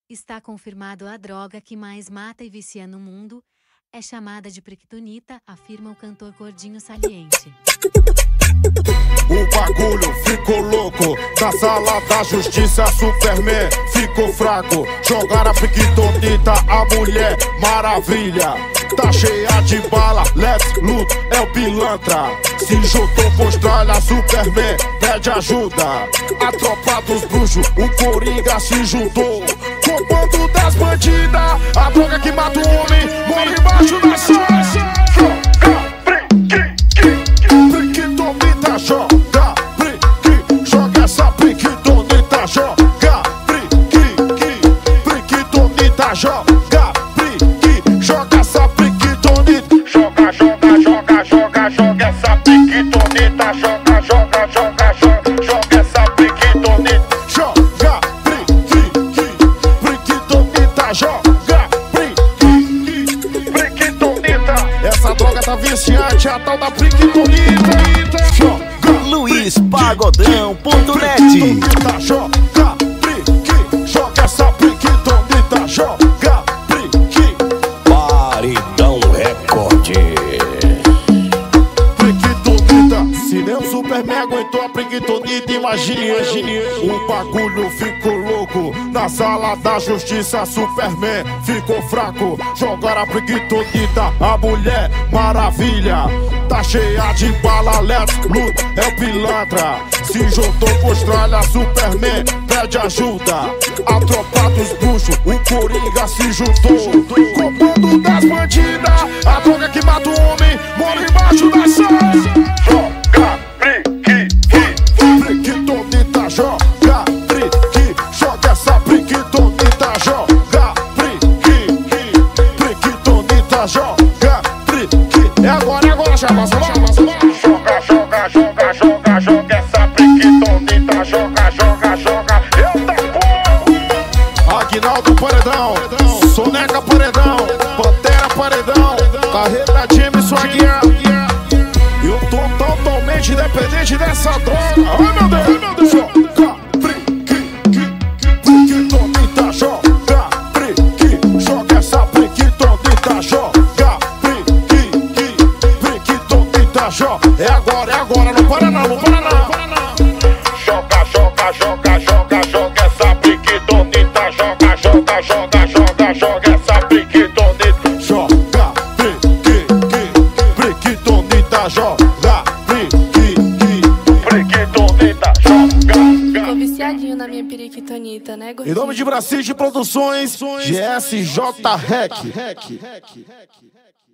Está confirmado a droga que mais mata e vicia no mundo é chamada de Kryptonita, afirma o cantor Gordinho Saliente. O bagulho ficou louco, na sala da justiça Superman ficou fraco. Jogaram a Kryptonita, a Mulher Maravilha tá cheia de bala, let's loot, é o pilantra. Se juntou com Austrália, Superman pede ajuda. A tropa dos bruxos, o Coringa se juntou. Comando das bandidas, a droga que mata o homem mora embaixo da sala. Kryptonita, joga, joga essa Kryptonita, joga, Kryptonita, joga, joga essa Kryptonita, joga, joga, joga, joga, joga essa Kryptonita, joga, joga, joga, joga essa Kryptonita, joga, Kryptonita, joga, Kryptonita. Essa droga tá viciante, a tal da Kryptonita. LuizPagodão.net. Joga, joga essa Kryptonita, joga, Paredão Record. Kryptonita. Se nem o Superman aguentou a Kryptonita, imagine. O bagulho ficou louco, na sala da justiça Superman ficou fraco. Jogaram a Kryptonita, a Mulher Maravilha tá cheia de bala, let's loot, é o pilantra. Se juntou com Austrália, Superman pede ajuda. A tropa dos bruxos, o Coringa se juntou. Comando das bandidas, a droga que mata o homem mora embaixo da sala. Joga, Kryptonita, joga, joga essa Kryptonita, joga, Kryptonita, joga, é agora, chama. Joga, joga, joga, joga, joga essa Kryptonita, joga, joga, joga. Eita porra! Aguinaldo Paredão, Soneca Paredão, Pantera Paredão, Carreta Jameson Aguiar. Eu tô totalmente dependente dessa droga. Ai meu Deus, joga, Kryptonita, joga, joga essa Kryptonita, joga, Kryptonita, joga. É agora, não para não. Joga, joga, joga, joga, joga essa Kryptonita, joga, joga, joga, joga, joga essa Kryptonita, joga, Kryptonita, joga, Kryptonita, joga. Tô viciadinho na minha periquitonita, né, Em gordinho? nome de Brasília Produções, GSJ Rec.